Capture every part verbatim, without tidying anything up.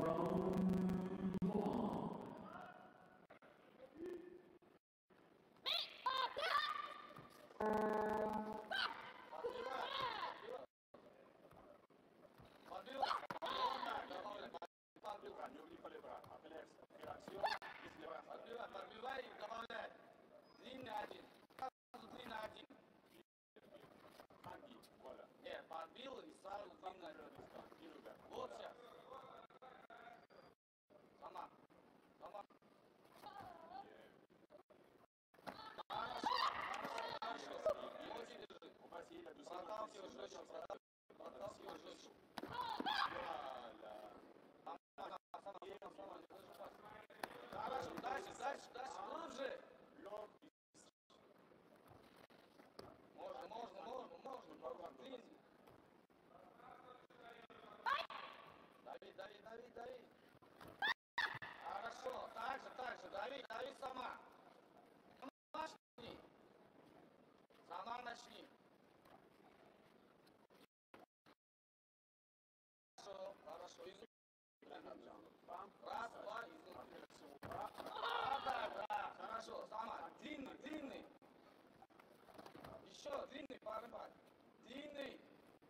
Подбивай и добавляй. Длинный один. Сразу длинный один. Нет, подбил и сразу длинный. Вот сейчас. Сама. Сама. Хорошо. Хорошо. Очень держи. Проталкивай жестче. Проталкивай жестче. Хорошо, дальше, дальше, дальше, глубже. Можно, можно, можно, можно, длинный. Дави, дави, дави, дави. Хорошо, так же, так же, дави, дави сама. Сама начни. Сама начни. Хорошо, хорошо, изнутри. Раз, два, изнутри. Да, да, да, хорошо, сама. Длинный, длинный. Еще длинный, порыбай. Длинный.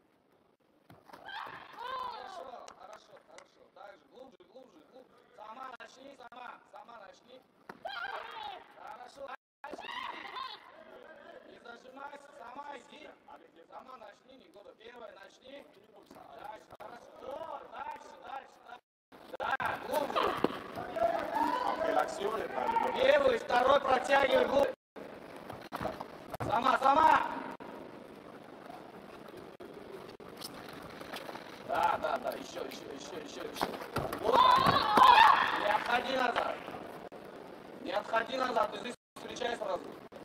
Хорошо, хорошо, хорошо. Так же, глубже, глубже, глубже. Сама начни, сама, сама начни. Хорошо, дальше. Не зажимайся, сама иди. Сама начни, не года. Первая начни. Дальше, хорошо. О, дальше, дальше, дальше. Да, глубже. Первый, второй протягивай глубже. Сама, сама. Да, да, да, еще, еще, еще, еще, еще. Вот так. Не отходи назад. Не отходи назад, ты здесь встречай сразу.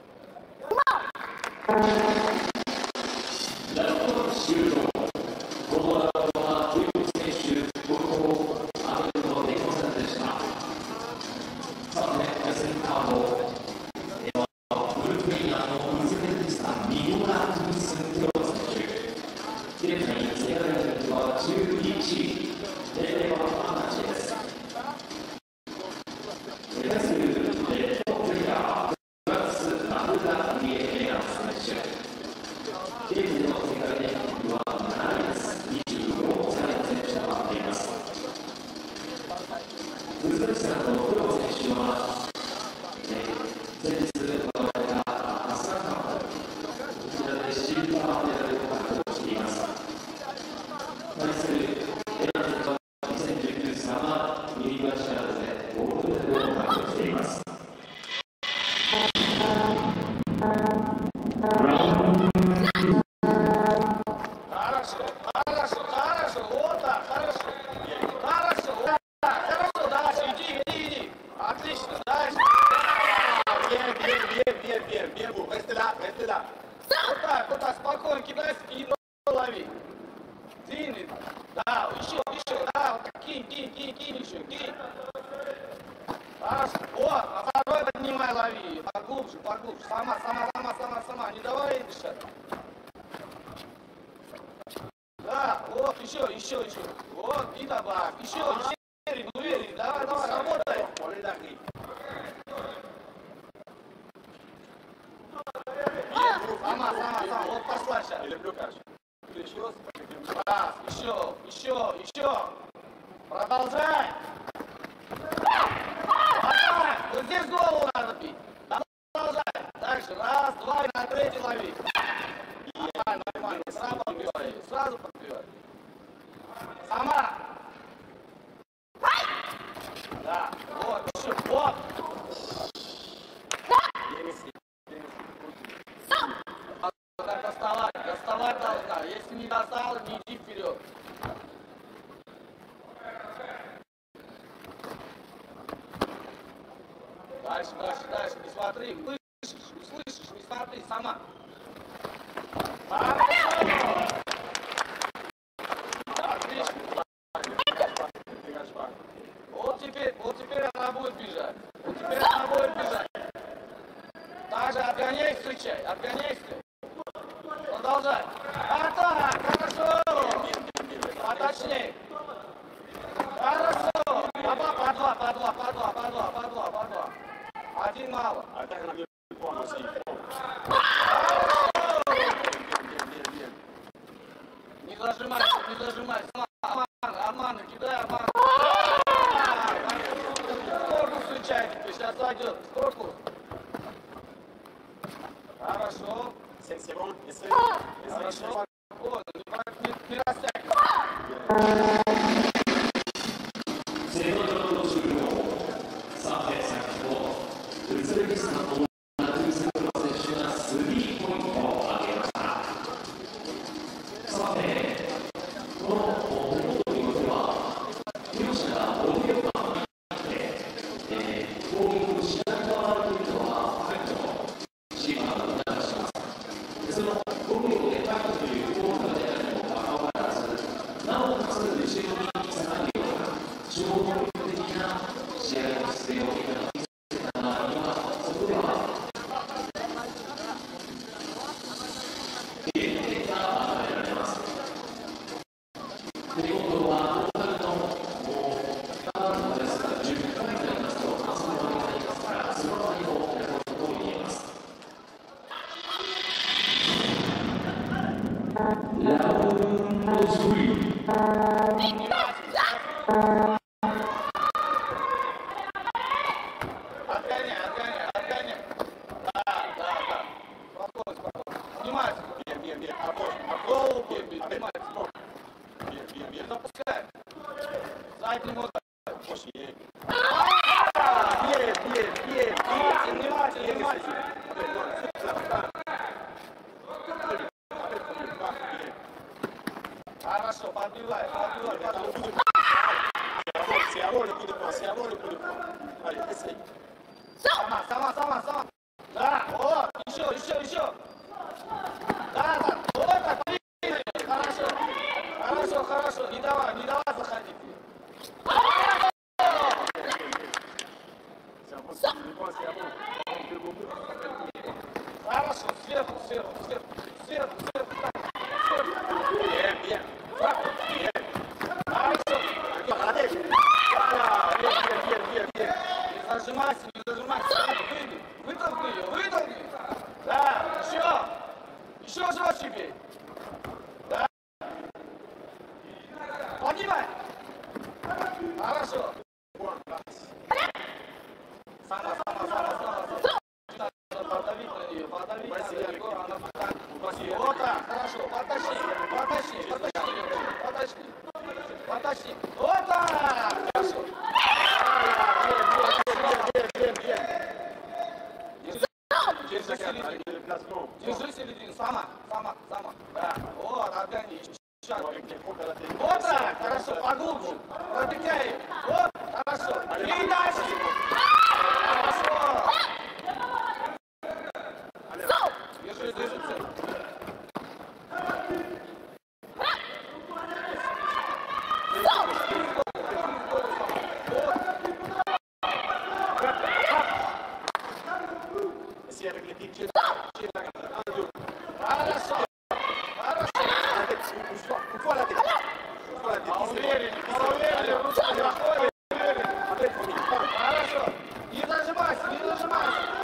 Дальше, дальше, дальше, не смотри, слышишь, не слышишь, не смотри, сама. Отлично. Вот теперь, вот теперь она будет бежать. Вот теперь она будет бежать. Также отгоняй, встречай, отгоняй, встречай. Продолжай. А так, хорошо. Поточнее. Хорошо. Хорошо. Вот, не растягивай. セカンドラウンド終了。さて、先ほどウズベキスタンのナトゥースプロ選手がスリーポイントを挙げました。さて、このポイントによっては、両者がボディをバックに来て、えー、攻撃をしながらというのは、ファイト、シーマーが促します。でそのごびょうでファイトという効果が出たにもかかわらず、なおかつ後ろに下がるような消耗的な試合の姿勢を見せた場合には、そこでは減点が与えられます。で、今度はトータルのターンのですがじゅっかいになりますと反則の割になりますから、その場合もやることと言えます。ラウンドスリー。 Отгоняй, отгоняй, отгоняй. Да, да, да. Спокойно, спокойно. Внимательно. Бей, бей, бей. Обоих. В голову бей, бей. Внимательно. Бей, бей, бей. Запускай. Задним ударом. Бей, бей, бей. Внимательно, внимательно. Хорошо, подбивай, подбивай, подбивай. Se abre o cu se abre o cu Olha, esse aí. Сама, сама, сама, сама. Да, вот, еще, еще, еще. Да, да, вот так, хорошо. Хорошо, хорошо, не давай, не давай заходить. Хорошо, сверху, сверху, сверху, сверху, сверху, сверху. Bien, bien. Bien. Хорошо. Не зажимайся, не зажимайся. Выйди, вытолкни ее, вытолкни. Да, еще. Еще жестче бей. Да. Поднимай. Хорошо. Сама, сама, сама, сама. Подавить на нее, подавить на нее. Вот так, хорошо. Потащи, потащи, потащи, потащи. Потащи. Вот так. Хорошо. Держи середину. Держи середину. Сама, сама, сама. Да. Вот, отгони. Вот так. Хорошо. Поглубже. Протыкай ее. Вот. Хорошо. И дальше. Хорошо. Держи, держи цель. Хорошо. Хорошо. Уверен, уверен. Хорошо. Не зажимайся, не зажимайся.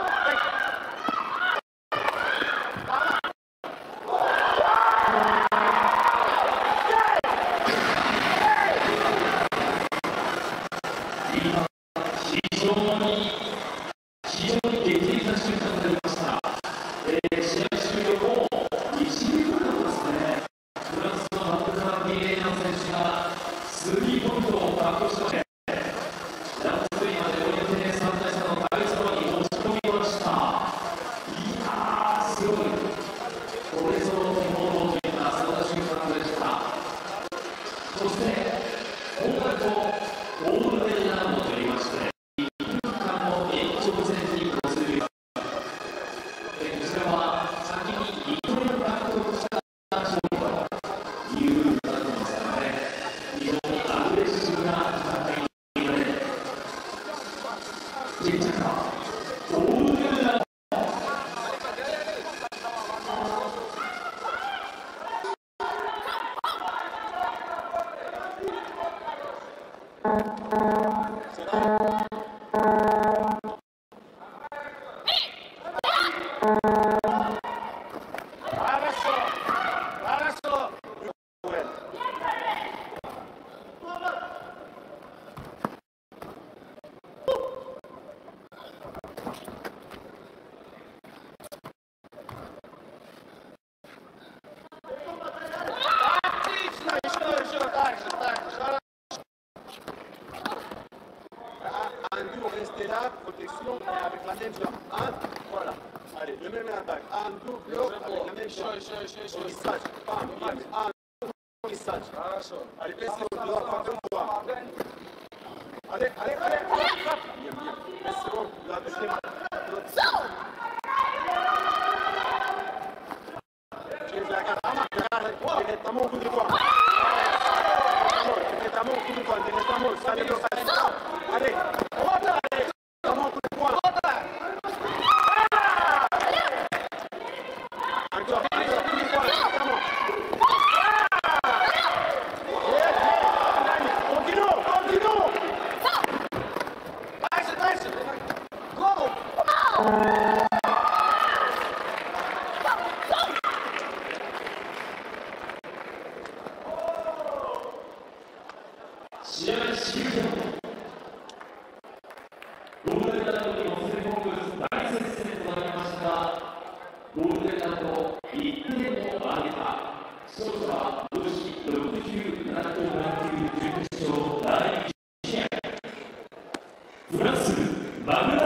非常に非常に劇的な瞬間になりました。えー、試合終了後、一塁分間ですね、フランスのマルカー・ビエーナ選手がスリーポイントを獲得しまして、ラウンドスリーまで追い上げてさんたいさんの対立に持ち込みました。いやー、すごい。これぞ日本のといったそんな瞬間でした。そして、ホームランとオールデンラウンドといいまして、 là, protection, mais avec la même jambe. Un, voilà. Allez, le même attaque. Un double avec la même jambe. Glissage. Bam, bam. Un double glissage. Allez, baisse le droit, pas comme toi. Allez, allez, allez. Bien, bien. Baisse le droit, la deuxième attaque. Directement au coup de poing. Directement au coup de poing. Directement, ça ne bloque pas. Allez, allez, directement au coup de poing. Encore, encore, coup de poing, directement. Continue, continue. Дальше, дальше. Голову. 試合終了。ゴールデンランドにもつれ込む大接戦となりましたが、ゴールデンランドいってんを挙げた勝者は女子ろくじゅうななキログラム級準決勝だいいち試合、フランスマグ